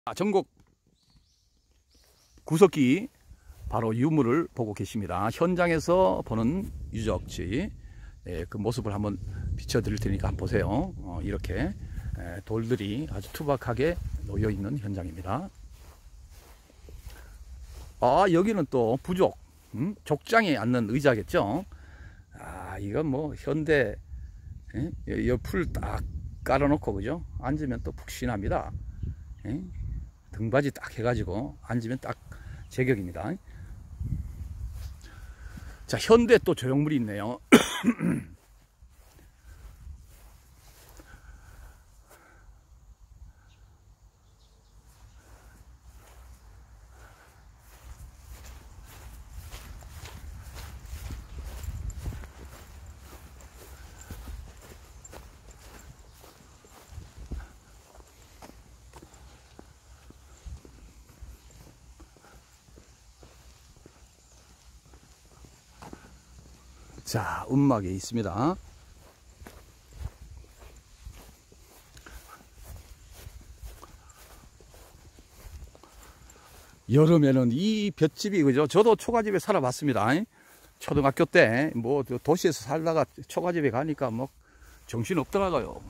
전국 구석기 바로 유물을 보고 계십니다. 현장에서 보는 유적지, 그 모습을 한번 비춰드릴 테니까 한번 보세요. 이렇게 돌들이 아주 투박하게 놓여 있는 현장입니다. 여기는 또 부족, 족장에 앉는 의자겠죠. 이건 뭐 현대, 풀 딱 깔아놓고 그죠? 앉으면 또 푹신합니다. 등받이 딱 해가지고 앉으면 딱 제격입니다. 자, 현대 또 조형물이 있네요. 자, 움막에 있습니다. 여름에는 이 볏집이 그죠? 저도 초가집에 살아봤습니다. 초등학교 때 뭐 도시에서 살다가 초가집에 가니까 뭐 정신 없더라고요.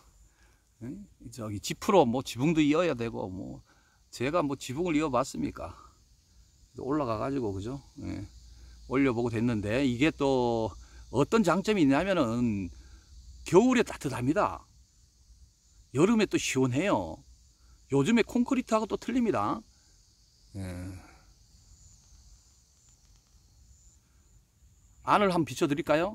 저기 지프로 뭐 지붕도 이어야 되고 뭐 제가 뭐 지붕을 이어봤습니까? 올라가 가지고 그죠? 올려보고 됐는데, 이게 또 어떤 장점이 있냐면은 겨울에 따뜻합니다. 여름에 또 시원해요. 요즘에 콘크리트하고 또 틀립니다. 안을 한번 비춰드릴까요?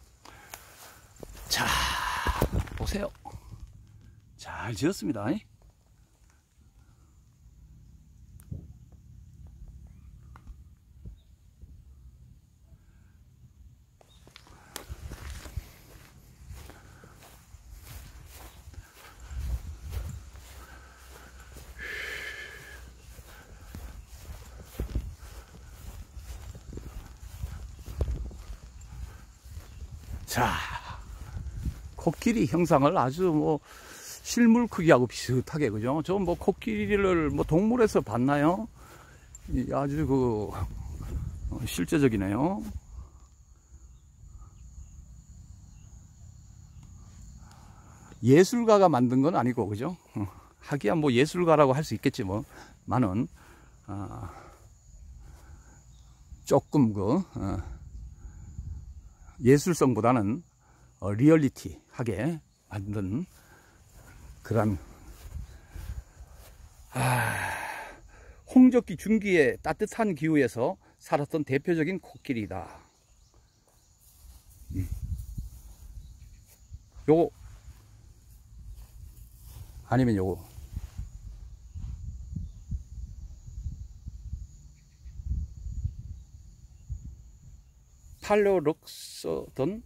자, 보세요. 잘 지었습니다. 자, 코끼리 형상을 아주 뭐 실물 크기하고 비슷하게 그죠? 저 뭐 코끼리를 뭐 동물에서 봤나요? 아주 그 실제적이네요. 예술가가 만든 건 아니고 그죠? 하기야 뭐 예술가라고 할 수 있겠지 뭐. 많은 조금 예술성보다는 리얼리티하게 만든 그런 홍적기 중기의 따뜻한 기후에서 살았던 대표적인 코끼리다. 요거 아니면 요거 팔로록서던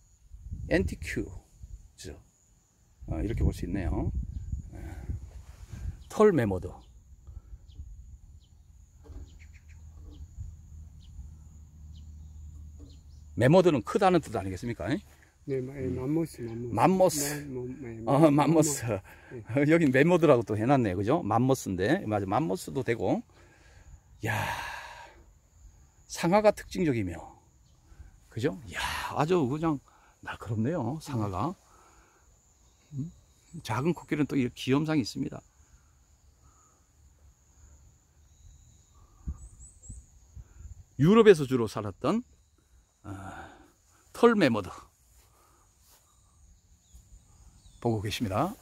앤티큐죠. 이렇게 볼 수 있네요. 털 매모드. 매모드는 크다는 뜻 아니겠습니까? 네, 맘모스. 맘모스. 여긴 매모드라고 또 해놨네요. 그죠? 맘모스인데, 맞아. 맘모스도 되고. 야, 상아가 특징적이며. 그죠? 야, 아주 그냥 날카롭네요. 상아가. 작은 코끼리는 또 이렇게 귀염상이 있습니다. 유럽에서 주로 살았던 털 매머드 보고 계십니다.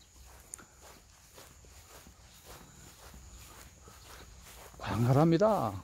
광활합니다.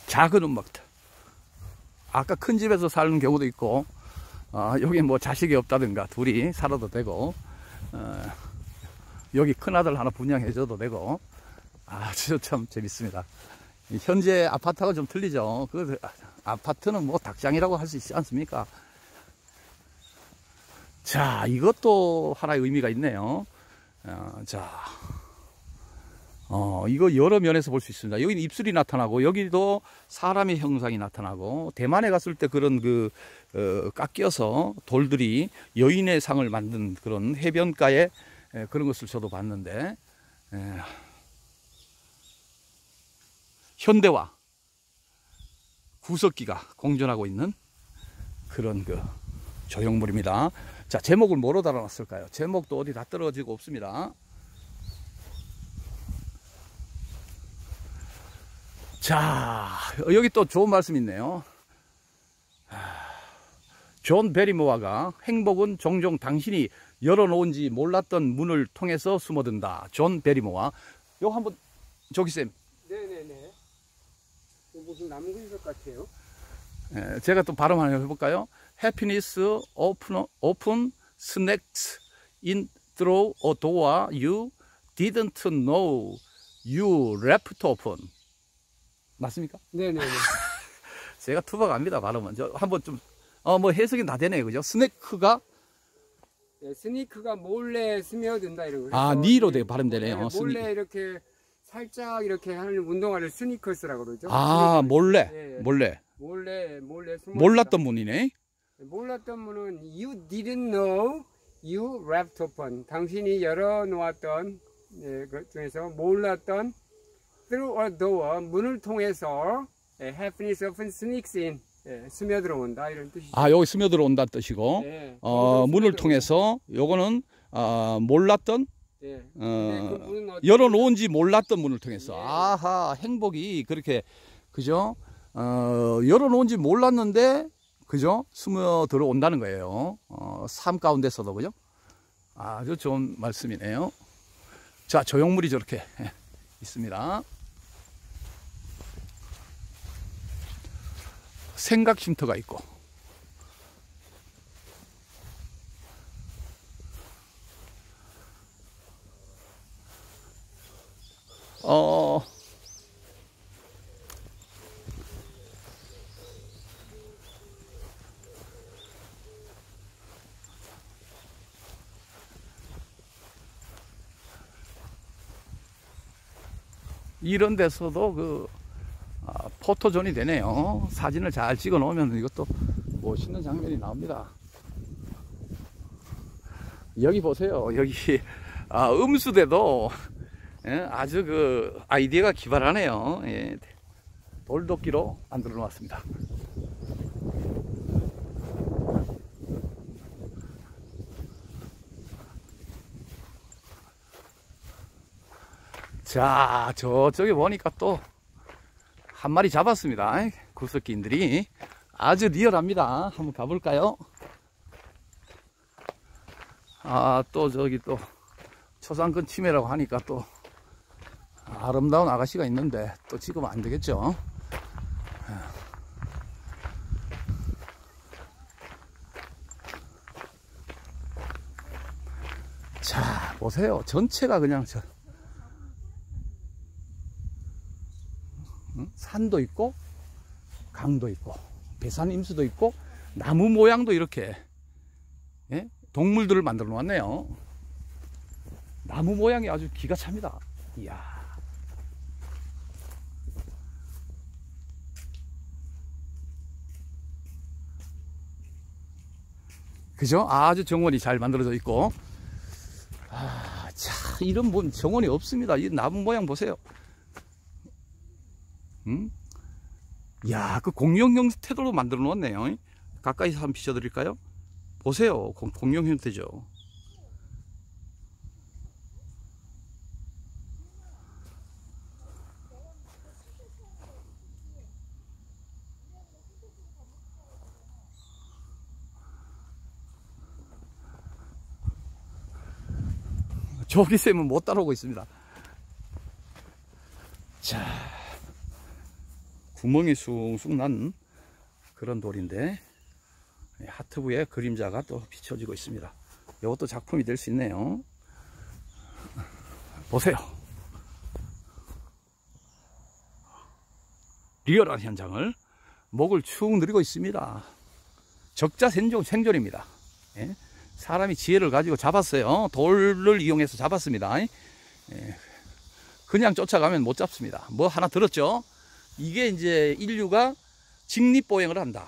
작은 움막들. 아까 큰 집에서 사는 경우도 있고, 여기 뭐 자식이 없다든가 둘이 살아도 되고, 여기 큰아들 하나 분양해줘도 되고, 아주 참 재밌습니다. 현재 아파트하고 좀 틀리죠. 그 아파트는 뭐 닭장이라고 할 수 있지 않습니까? 자, 이것도 하나의 의미가 있네요. 이거 여러 면에서 볼 수 있습니다. 여기는 입술이 나타나고, 여기도 사람의 형상이 나타나고, 대만에 갔을 때 그런 깎여서 돌들이 여인의 상을 만든 그런 해변가에 그런 것을 저도 봤는데, 현대와 구석기가 공존하고 있는 그런 조형물입니다. 자, 제목을 뭐로 달아놨을까요? 제목도 어디 다 떨어지고 없습니다. 자, 여기 또 좋은 말씀이 있네요. 존 베리모어가 행복은 종종 당신이 열어놓은지 몰랐던 문을 통해서 숨어든다. 존 베리모어. 요거 한번, 조기쌤. 네네네. 무슨 나무 그릇 같아요. 제가 또 발음 하나 해볼까요? Happiness open snacks in through a door you didn't know you left open. 맞습니까? 네네네. 제가 투박합니다, 발음은. 저 한번 좀, 뭐 해석이 다 되네요. 그죠? 스네크가? 네, 스니크가 몰래 스며든다 이런 거. 니로 발음되네요. 네, 몰래 이렇게 살짝 이렇게 하는 운동화를 스니커스라고 그러죠. 몰래. 네. 몰래. 몰래 숨어. 몰랐던 문이네. 몰랐던 문은 you didn't know you left open. 당신이 열어놓았던 그 중에서 몰랐던 through a door 문을 통해서 happiness often sneaks in. 스며들어온다 이런 뜻이죠. 여기 스며들어온다는 뜻이고, 네, 문을 통해서 요거는 몰랐던, 네. 그 문은 열어놓은지 몰랐던 문을 통해서. 네. 아하, 행복이 그렇게, 그죠? 열어놓은지 몰랐는데, 그죠? 스며들어온다는 거예요. 삶 가운데서도, 그죠? 아주 좋은 말씀이네요. 자, 조형물이 저렇게 있습니다. 생각 쉼터가 있고, 이런 데서도 포토존이 되네요. 사진을 잘 찍어 놓으면 이것도 멋있는 장면이 나옵니다. 여기 보세요. 여기 음수대도 아주 아이디어가 기발하네요. 돌도끼로 만들어 놓았습니다. 자, 저쪽에 보니까 또 한 마리 잡았습니다. 구석기인들이 아주 리얼합니다. 한번 가볼까요? 또 저기 또 초상권 침해라고 하니까 또 아름다운 아가씨가 있는데 또 찍으면 안 되겠죠? 자, 보세요. 전체가 그냥 산도 있고 강도 있고 배산 임수도 있고 나무 모양도 이렇게 동물들을 만들어 놓았네요. 나무 모양이 아주 기가 찹니다. 이야. 그죠? 아주 정원이 잘 만들어져 있고. 자, 이런 정원이 없습니다. 이 나무 모양 보세요. 이야, 공룡 형태로 만들어 놓았네요. 가까이서 한번 비춰드릴까요? 보세요. 공룡 형태죠. 조기쌤은 못 따라오고 있습니다. 자, 구멍이 숭숭 난 그런 돌인데 하트부의 그림자가 또 비춰지고 있습니다. 이것도 작품이 될 수 있네요. 보세요. 리얼한 현장을 목을 축 누리고 있습니다. 적자생존입니다. 예? 사람이 지혜를 가지고 잡았어요. 돌을 이용해서 잡았습니다. 예? 그냥 쫓아가면 못 잡습니다. 뭐 하나 들었죠? 이게 이제 인류가 직립보행을 한다.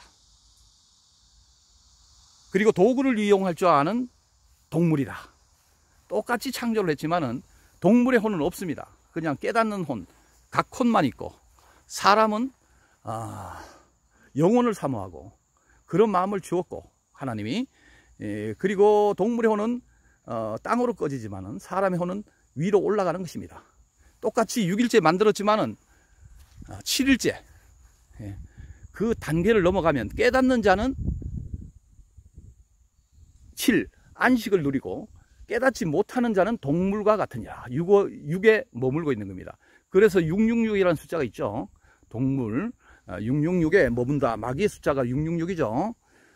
그리고 도구를 이용할 줄 아는 동물이다. 똑같이 창조를 했지만은 동물의 혼은 없습니다. 그냥 깨닫는 혼, 각 혼만 있고, 사람은 영혼을 사모하고 그런 마음을 주었고 하나님이, 그리고 동물의 혼은 땅으로 꺼지지만은 사람의 혼은 위로 올라가는 것입니다. 똑같이 6일째 만들었지만은 7일째 그 단계를 넘어가면 깨닫는 자는 7 안식을 누리고 깨닫지 못하는 자는 동물과 같으니라. 6에 머물고 있는 겁니다. 그래서 666이라는 숫자가 있죠. 동물 666에 머문다. 마귀의 숫자가 666이죠.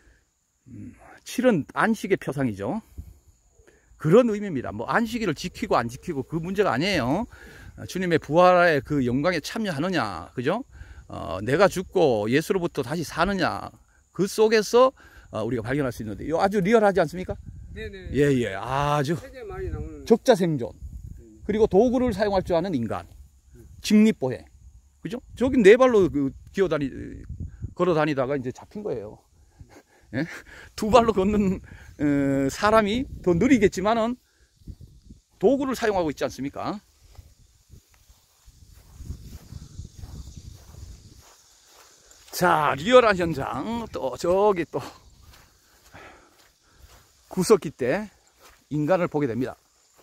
7은 안식의 표상이죠. 그런 의미입니다. 뭐 안식일을 지키고 안 지키고 그 문제가 아니에요. 주님의 부활의 그 영광에 참여하느냐, 그죠? 내가 죽고 예수로부터 다시 사느냐, 그 속에서 우리가 발견할 수 있는데, 이거 아주 리얼하지 않습니까? 네네. 예, 아주 책에 많이 나오는. 적자생존. 그리고 도구를 사용할 줄 아는 인간. 직립보행. 그죠? 저기 네 발로 걸어 다니다가 이제 잡힌 거예요. 예? 두 발로 걷는 사람이 더 느리겠지만은 도구를 사용하고 있지 않습니까? 자, 리얼한 현장. 또 저기 또 구석기 때 인간을 보게 됩니다.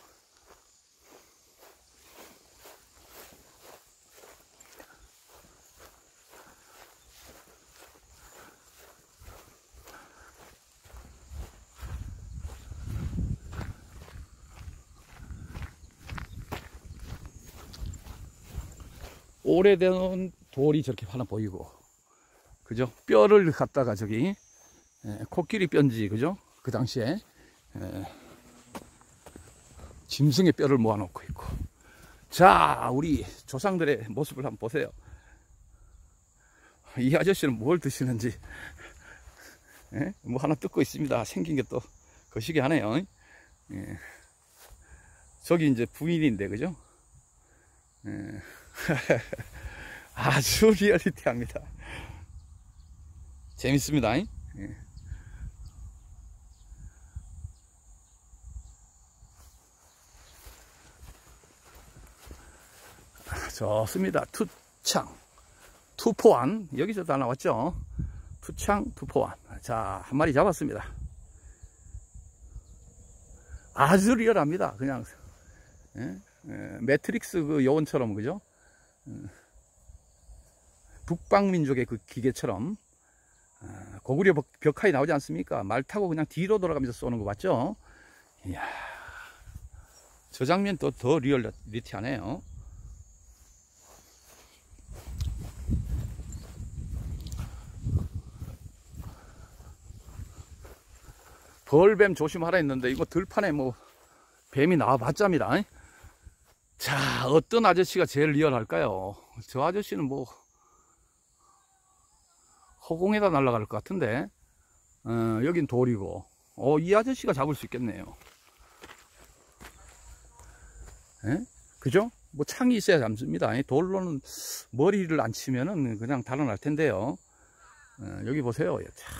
오래된 돌이 저렇게 하나 보이고, 그죠? 뼈를 갖다가 저기 코끼리 뼈인지, 그죠? 그 당시에 짐승의 뼈를 모아놓고 있고. 자, 우리 조상들의 모습을 한번 보세요. 이 아저씨는 뭘 드시는지 뭐 하나 뜯고 있습니다. 생긴 게 또 거시기 하네요. 저기 이제 부인인데, 그죠? 아주 리얼리티합니다. 재밌습니다. 좋습니다. 투창, 투포환. 여기서 다 나왔죠? 투창, 투포환. 자, 한 마리 잡았습니다. 아주 리얼합니다. 그냥 매트릭스 그 요원처럼, 그죠? 북방민족의 그 기계처럼 고구려 벽화에 나오지 않습니까? 말 타고 그냥 뒤로 돌아가면서 쏘는 거 맞죠? 이야, 저 장면 또 더 리얼리티하네요. 벌뱀 조심하라 했는데 이거 들판에 뭐 뱀이 나와봤자입니다. 자, 어떤 아저씨가 제일 리얼할까요? 저 아저씨는 뭐 허공에다 날아갈 것 같은데, 여긴 돌이고, 이 아저씨가 잡을 수 있겠네요. 그죠? 뭐 창이 있어야 잡습니다. 돌로는 머리를 안 치면은 그냥 달아날 텐데요. 여기 보세요. 참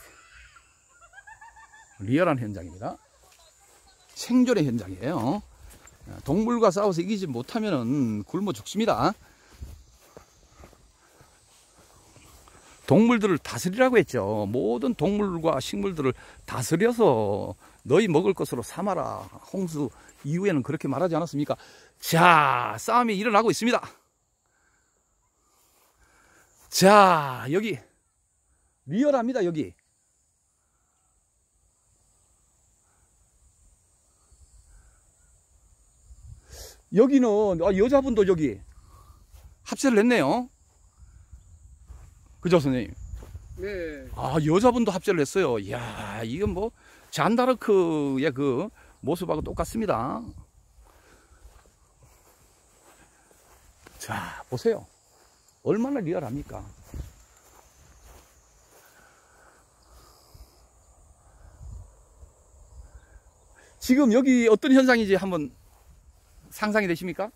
리얼한 현장입니다. 생존의 현장이에요. 동물과 싸워서 이기지 못하면은 굶어 죽습니다. 동물들을 다스리라고 했죠. 모든 동물과 식물들을 다스려서 너희 먹을 것으로 삼아라. 홍수 이후에는 그렇게 말하지 않았습니까? 자, 싸움이 일어나고 있습니다. 자, 여기 리얼합니다. 여기 여기는 여자분도 여기 합세를 했네요. 그죠, 선생님? 네. 아, 여자분도 합체를 했어요. 이야, 이건 뭐, 잔다르크의 그 모습하고 똑같습니다. 자, 보세요. 얼마나 리얼합니까? 지금 여기 어떤 현상인지 한번 상상이 되십니까?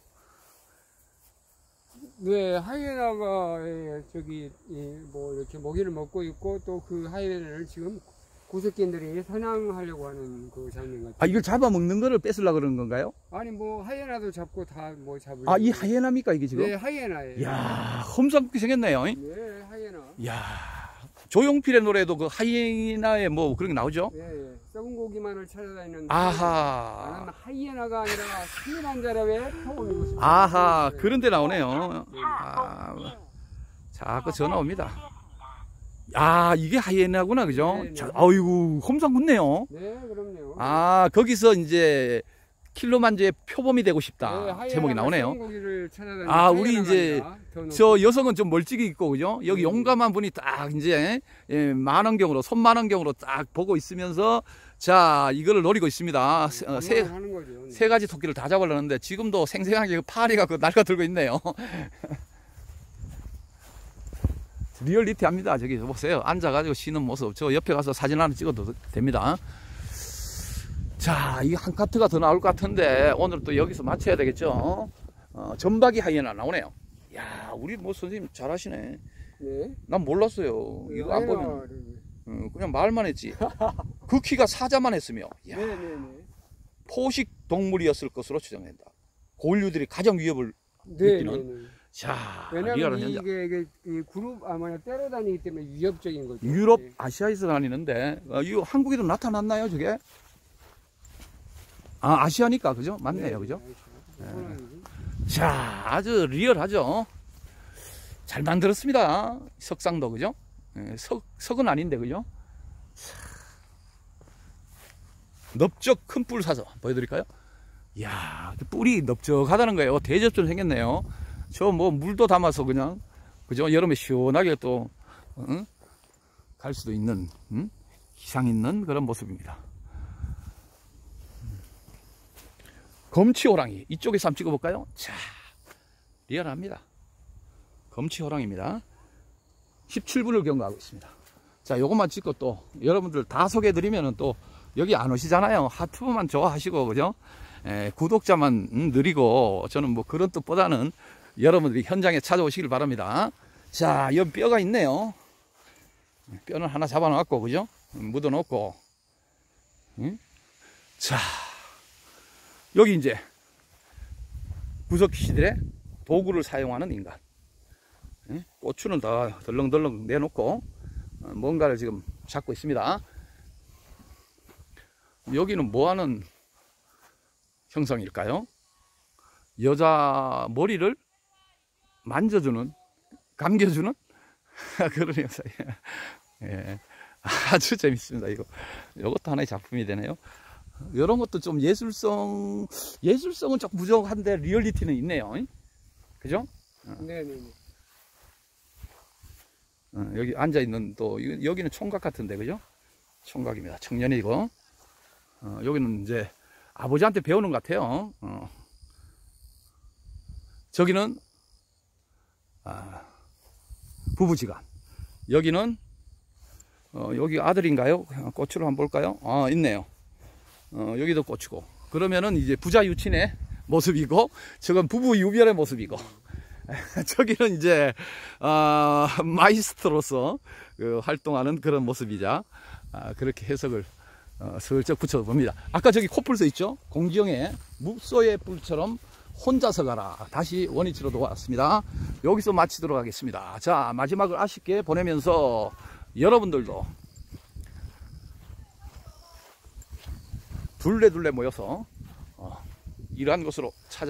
네, 하이에나가 저기 뭐 이렇게 먹이를 먹고 있고 또 그 하이에나를 지금 구석기인들이 사냥하려고 하는 그 장면 같아요. 아, 이걸 잡아먹는 거를 뺏으려고 그러는 건가요? 아니 뭐 하이에나도 잡고 다 뭐 잡으려고. 아, 이 하이에나입니까, 이게 지금? 네, 하이에나예요. 이야, 험상궂게 생겼네요. 네, 하이에나. 이야, 조용필의 노래도 그 하이에나에 뭐 그런 게 나오죠? 예, 예. 썩은 고기만을 찾아다니는. 아하. 나는 하이에나가 아니라 스미란 자라에 표범이고 싶어요. 아하, 그런 데 나오네요. 아, 자꾸 전화 옵니다. 아, 이게 하이에나구나, 그죠? 네, 네. 자, 아이고, 험상궂네요. 네, 그럼요. 아, 거기서 이제 킬로만주의 표범이 되고 싶다. 하이에나가 제목이 나오네요. 썩은 고기를 찾아다니는. 아, 우리 하이에나가 이제 아니라 더 높은. 저 여성은 좀 멀찍이 있고, 그죠? 여기 네. 용감한 분이 딱 이제 만원경으로, 손만원경으로 딱 보고 있으면서 자, 이거를 노리고 있습니다. 하는 거죠. 세 가지 토끼를 다 잡으려는데 지금도 생생하게 파리가 그 날아들고 있네요. 리얼리티합니다. 저기 보세요. 앉아가지고 쉬는 모습. 저 옆에 가서 사진 하나 찍어도 됩니다. 자, 이 한 카트가 더 나올 것 같은데 오늘 또 여기서 마쳐야 되겠죠. 점박이 하이에나 나오네요. 야, 우리 뭐 선생님 잘하시네. 네. 난 몰랐어요. 이거 안 보면 하이에나를. 그냥 말만 했지. 그 키가 사자만 했으며. 야, 네, 네, 네. 포식 동물이었을 것으로 추정된다. 고인류들이 가장 위협을 네, 네, 느끼는. 네. 자, 왜냐면 리얼한 현장. 이게 이 그룹 아마 때려 다니기 때문에 위협적인 거죠. 유럽, 네. 아시아에서 다니는데 이거 한국에도 나타났나요, 저게? 아, 아시아니까 그죠? 맞네요, 그죠? 네. 자, 아주 리얼하죠. 잘 만들었습니다. 석상도 그죠? 석은 아닌데 그죠? 넓적 큰 뿔 사서 보여드릴까요? 이야, 뿔이 넓적하다는 거예요. 대접점 생겼네요. 저 뭐 물도 담아서 그냥 그죠? 여름에 시원하게 또 갈 수도 있는 기상 있는 그런 모습입니다. 검치호랑이 이쪽에서 한번 찍어볼까요? 자, 리얼합니다. 검치호랑이입니다. 17분을 경과하고 있습니다. 자, 요것만 찍고 또 여러분들 다 소개해드리면은 또 여기 안 오시잖아요. 하트만 좋아하시고 그죠? 구독자만 느리고 저는 뭐 그런 뜻보다는 여러분들이 현장에 찾아오시길 바랍니다. 자, 여기 뼈가 있네요. 뼈는 하나 잡아놓았고 그죠? 묻어놓고 자, 여기 이제 구석기시들의 도구를 사용하는 인간. 고추는 다 덜렁덜렁 내놓고 뭔가를 지금 잡고 있습니다. 여기는 뭐하는 형성일까요? 여자 머리를 만져주는, 감겨주는 그런 형상이에요. 예. 아주 재밌습니다. 이것도 하나의 작품이 되네요. 이런 것도 좀 예술성은 조금 부족한데 리얼리티는 있네요. 그죠? 네네. 여기 앉아있는 또 여기는 총각 같은데 그죠? 총각입니다. 청년이고 여기는 이제 아버지한테 배우는 것 같아요. 저기는 부부지간. 여기는 여기 아들인가요? 고추를 한번 볼까요? 아, 있네요. 여기도 고추고. 그러면은 이제 부자 유친의 모습이고, 저건 부부 유별의 모습이고, 저기는 이제 마이스트로서 활동하는 그런 모습이자 그렇게 해석을 슬쩍 붙여봅니다. 아까 저기 코뿔 써 있죠? 공지영의 묵소의 뿔처럼 혼자서 가라. 다시 원위치로 돌아왔습니다. 여기서 마치도록 하겠습니다. 자, 마지막을 아쉽게 보내면서 여러분들도 둘레둘레 모여서 이러한 곳으로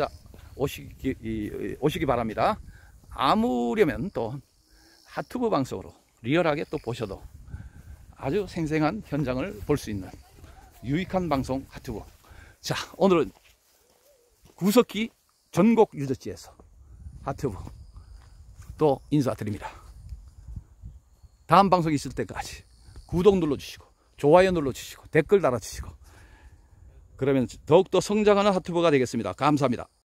오시기 바랍니다. 아무려면 또 하트브 방송으로 리얼하게 또 보셔도 아주 생생한 현장을 볼 수 있는 유익한 방송 하트브. 자, 오늘은 구석기 전국 유적지에서 하트브 또 인사드립니다. 다음 방송 있을 때까지 구독 눌러주시고 좋아요 눌러주시고 댓글 달아주시고 그러면 더욱더 성장하는 하튜버가 되겠습니다. 감사합니다.